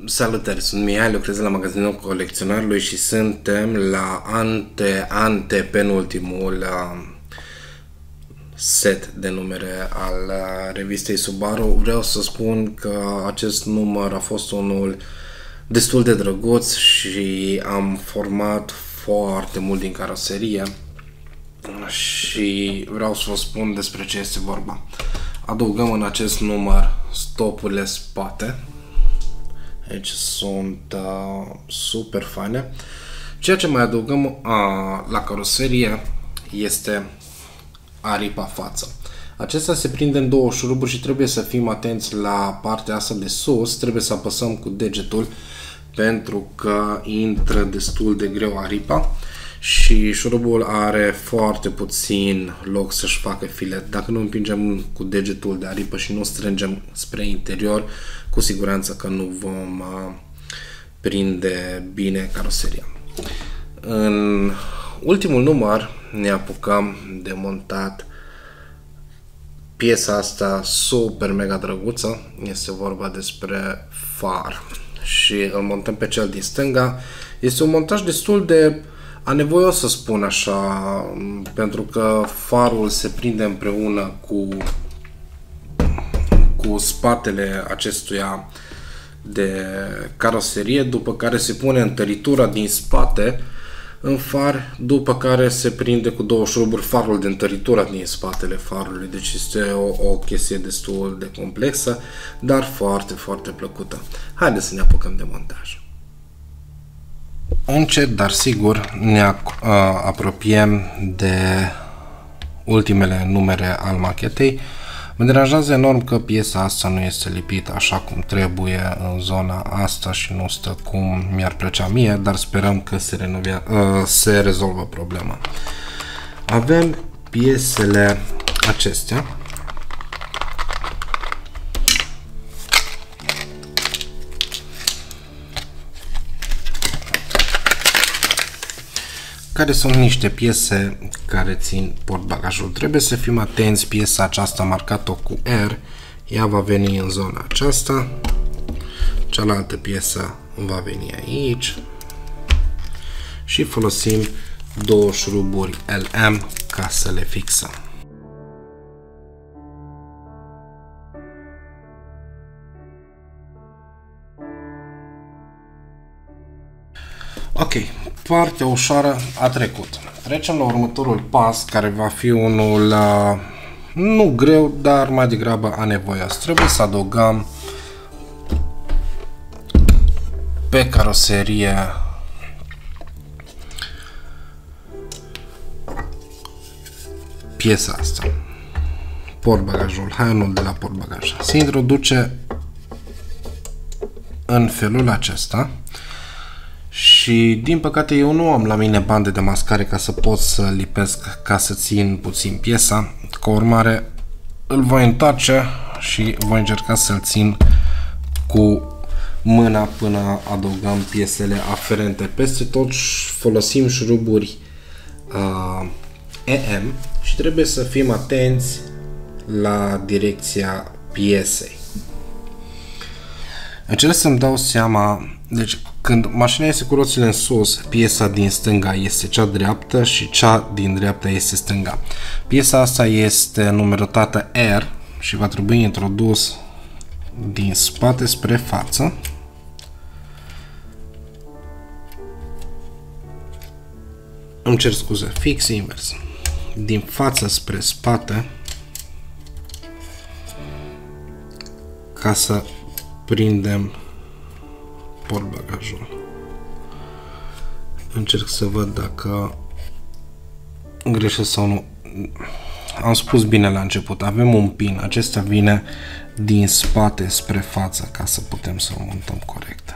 Salutări, sunt Mihai, lucrez la magazinul colecționarului și suntem la penultimul set de numere al revistei Subaru. Vreau să spun că acest număr a fost unul destul de drăguț și am format foarte mult din caroserie și vreau să vă spun despre ce este vorba. Adăugăm în acest număr stopurile spate. Aici sunt super faine. Ceea ce mai adăugăm la caroserie este aripa față. Acesta se prinde în două șuruburi și trebuie să fim atenți la partea asta de sus. Trebuie să apăsăm cu degetul pentru că intră destul de greu aripa și șurubul are foarte puțin loc să-și facă filet. Dacă nu împingem cu degetul de aripă și nu strângem spre interior, cu siguranță că nu vom prinde bine caroseria. În ultimul număr ne apucăm de montat piesa asta super mega drăguță. Este vorba despre far și îl montăm pe cel din stânga. Este un montaj destul de anevoios, să spun așa, pentru că farul se prinde împreună cu spatele acestuia de caroserie, după care se pune întăritura din spate în far, după care se prinde cu două șuruburi farul de întăritura din spatele farului. Deci este o chestie destul de complexă, dar foarte, foarte plăcută. Haideți să ne apucăm de montaj. Încet, dar sigur, ne apropiem de ultimele numere al machetei. Mă deranjează enorm că piesa asta nu este lipită așa cum trebuie în zona asta și nu stă cum mi-ar plăcea mie, dar sperăm că se rezolvă problema. Avem piesele acestea. Care sunt niște piese care țin portbagajul. Trebuie să fim atenți, piesa aceasta marcată cu R, ea va veni în zona aceasta, cealaltă piesă va veni aici și folosim două șuruburi LM ca să le fixăm. Ok, partea ușoară a trecut. Trecem la următorul pas, care va fi unul nu greu, dar mai degrabă anevoios. Trebuie să adăugăm pe caroserie piesa asta, portbagajul, hainul de la portbagaj. Se introduce în felul acesta. Și din păcate eu nu am la mine bande de mascare ca să pot să lipesc, ca să țin puțin piesa. Ca urmare îl voi întoarce și voi încerca să-l țin cu mâna până adăugăm piesele aferente. Peste tot folosim șuruburi EM și trebuie să fim atenți la direcția piesei. Încerc să-mi dau seama, deci când mașina este cu roțile în sus, piesa din stânga este cea dreaptă și cea din dreapta este stânga. Piesa asta este numerotată R și va trebui introdus din spate spre față. Îmi cer scuze, fix invers. Din față spre spate ca să prindem portbagajul. Încerc să văd dacă greșesc sau nu. Am spus bine la început, avem un pin, acesta vine din spate spre față ca să putem să o montăm corect.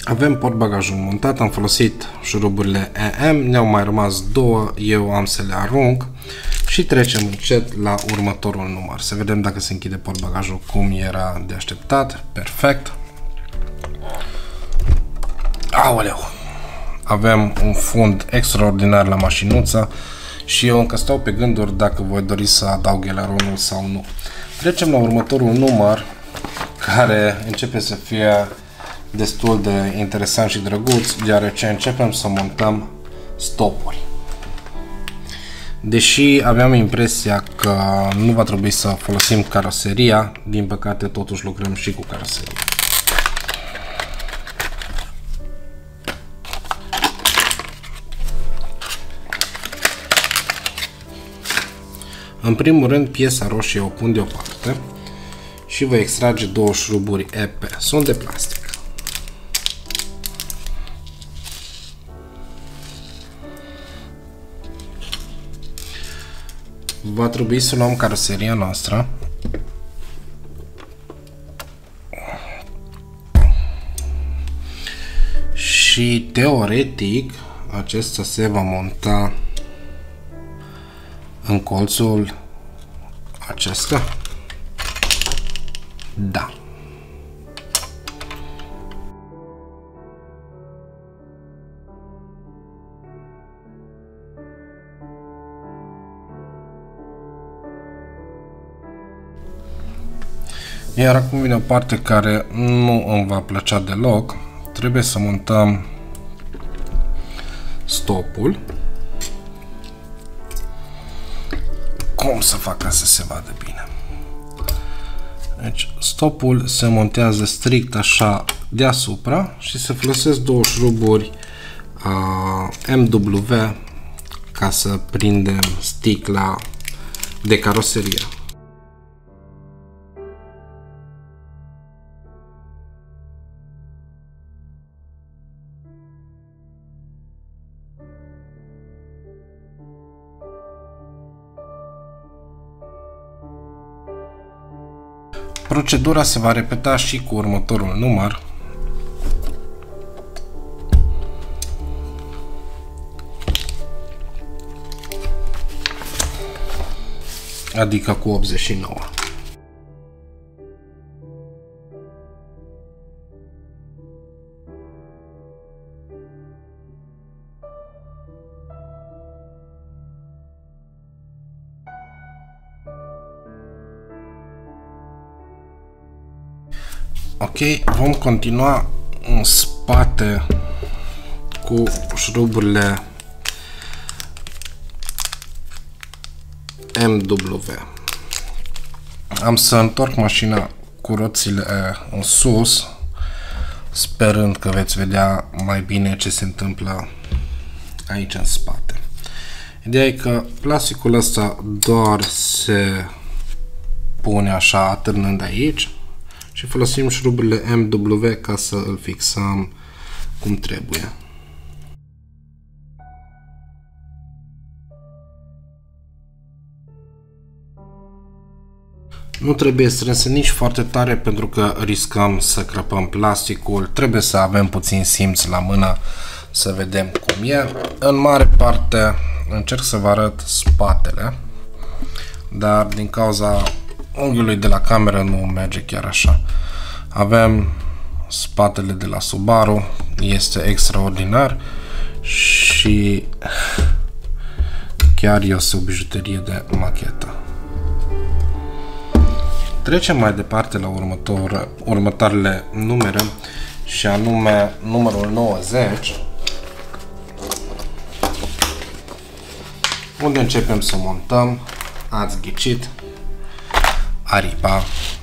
Avem portbagajul montat, am folosit șuruburile EM, ne-au mai rămas două, eu am să le arunc și trecem încet la următorul număr. Să vedem dacă se închide portbagajul cum era de așteptat. Perfect. Aoleu! Avem un fund extraordinar la mașinuță și eu încă stau pe gânduri dacă voi dori să adaug eleronul sau nu. Trecem la următorul număr, care începe să fie destul de interesant și drăguț, deoarece începem să montăm stopuri. Deși aveam impresia că nu va trebui să folosim caroseria, din păcate totuși lucrăm și cu caroseria. În primul rând, piesa roșie o pun deoparte și voi extrage două șuruburi EP. Sunt de plastic. Va trebui să luăm caroseria noastră și teoretic acesta se va monta în colțul acesta. Da. Iar acum vine o parte care nu îmi va plăcea deloc. Trebuie să montăm stopul. Cum să fac ca să se vadă bine? Deci stopul se montează strict așa deasupra și se folosesc două șuruburi MW ca să prindem sticla de caroserie. Procedura se va repeta și cu următorul număr. Adică cu 89. Ok, vom continua în spate cu șuruburile MW. Am să întorc mașina cu roțile în sus, sperând că veți vedea mai bine ce se întâmplă aici în spate. Ideea e că plasticul ăsta doar se pune așa atârnând aici și folosim șuruburile MW ca să îl fixăm cum trebuie. Nu trebuie strâns nici foarte tare pentru că riscăm să crăpăm plasticul. Trebuie să avem puțin simț la mână să vedem cum e. În mare parte încerc să vă arăt spatele, dar din cauza unghiului de la cameră nu merge chiar așa. Avem spatele de la Subaru, este extraordinar și chiar este o bijuterie de machetă. Trecem mai departe la următoarele numere și anume numărul 90, unde începem să montăm, ați ghicit, aripa.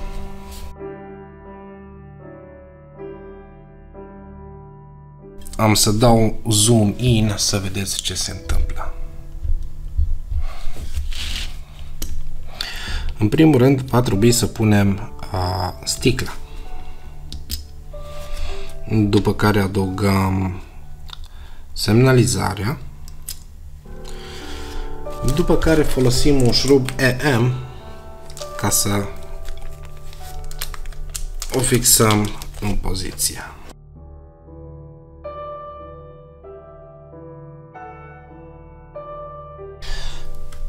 Am să dau zoom in să vedeți ce se întâmplă. În primul rând va trebui să punem sticla, după care adăugăm semnalizarea, după care folosim un șurub EM ca să o fixăm în poziție.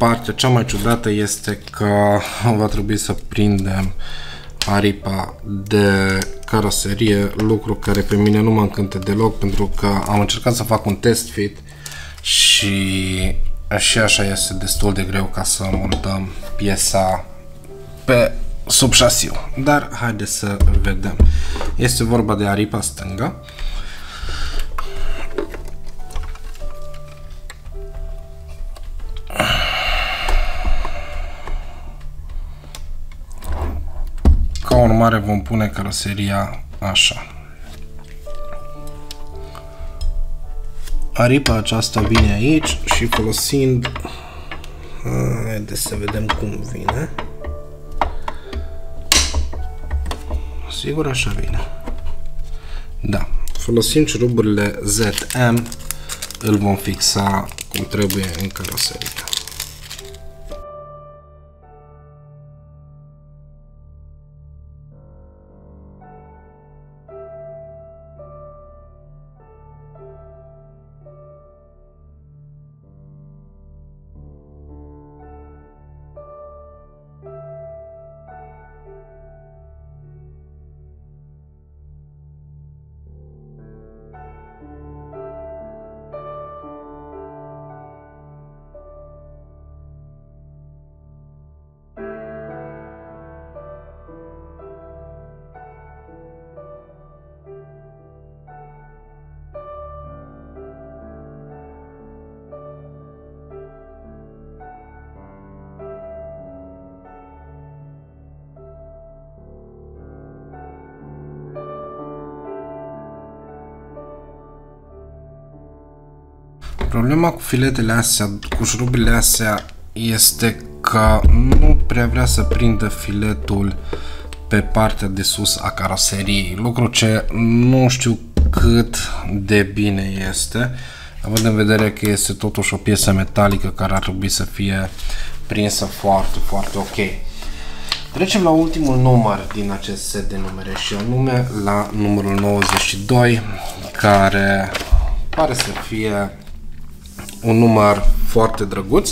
partea cea mai ciudată este că va trebui să prindem aripa de caroserie, lucru care pe mine nu mă încântă deloc, pentru că am încercat să fac un test fit și așa este destul de greu ca să montăm piesa pe sub șasiu. Dar haideți să vedem. Este vorba de aripa stângă. Ca urmare vom pune caroseria așa. Aripa aceasta vine aici și folosind... Haideți să vedem cum vine. Sigur așa vine. Da. Folosind șuruburile ZM, îl vom fixa cum trebuie în caroserie. Problema cu filetele astea, cu șurubile astea, este că nu prea vrea să prindă filetul pe partea de sus a caroseriei, lucru ce nu știu cât de bine este, având în vedere că este totuși o piesă metalică care ar trebui să fie prinsă foarte, foarte ok. Trecem la ultimul număr din acest set de numere și anume la numărul 92, care pare să fie un număr foarte drăguț.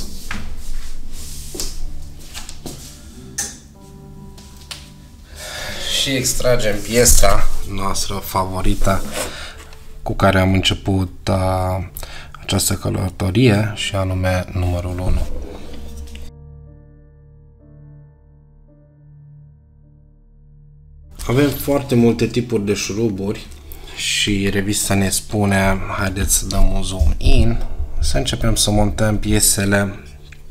Și extragem piesa noastră favorită cu care am început această călătorie și anume numărul 1. Avem foarte multe tipuri de șuruburi și revista ne spune, haideți să dăm un zoom in, să începem să montăm piesele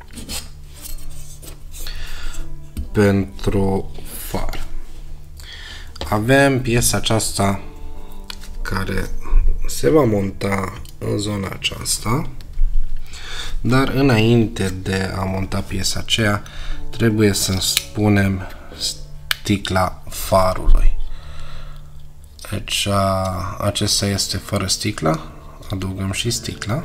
pentru far. Avem piesa aceasta care se va monta în zona aceasta, dar înainte de a monta piesa aceea trebuie să spunem sticla farului. Deci acesta este fără sticlă, adăugăm și sticla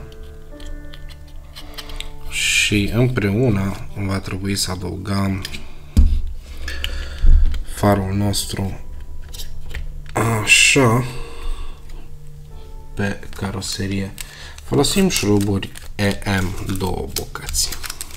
și împreună va trebui să adăugăm farul nostru așa pe caroserie. Folosim șuruburi EM 2 bucăți.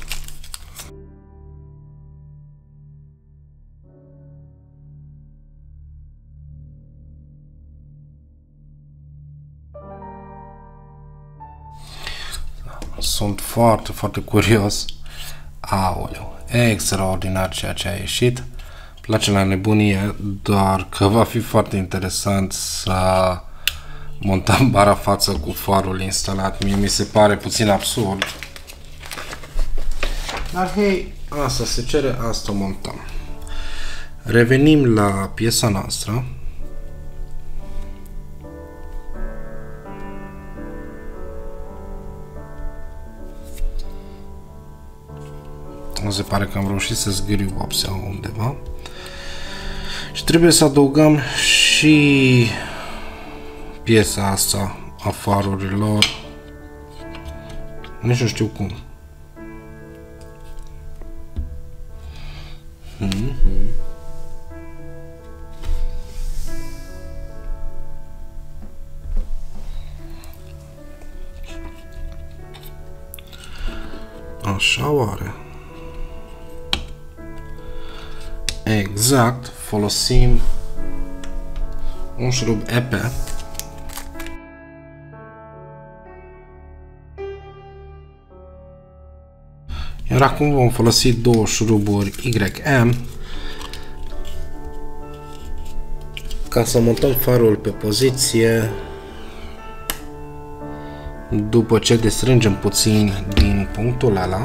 Sunt foarte, foarte curios. Aoleu, extraordinar ceea ce a ieșit. Place la nebunie, doar că va fi foarte interesant să montăm bara față cu farul instalat. Mie mi se pare puțin absurd. Dar hei, asta se cere, asta montăm. Revenim la piesa noastră. Se pare că am reușit să zgâriu vopsea undeva. Și trebuie să adăugăm și piesa asta a farurilor. Nici nu știu cum. Așa oare? Exact, folosim un șurub EP. Iar acum vom folosi două șuruburi YM ca să montăm farul pe poziție după ce destrângem puțin din punctul ăla,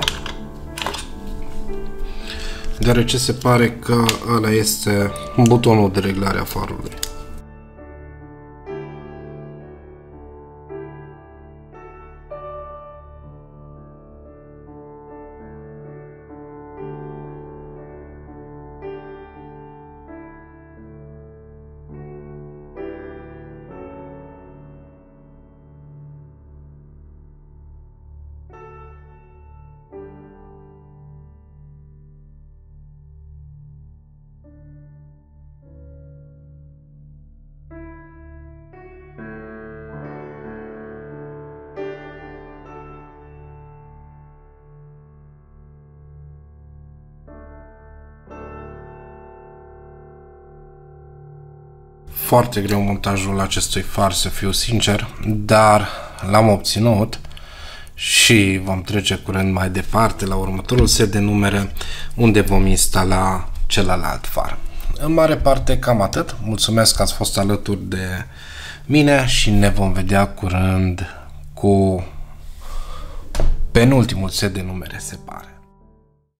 deoarece se pare că ăla este butonul de reglare a farului. Foarte greu montajul acestui far, să fiu sincer, dar l-am obținut și vom trece curând mai departe la următorul set de numere, unde vom instala celălalt far. În mare parte cam atât. Mulțumesc că ați fost alături de mine și ne vom vedea curând cu penultimul set de numere, se pare.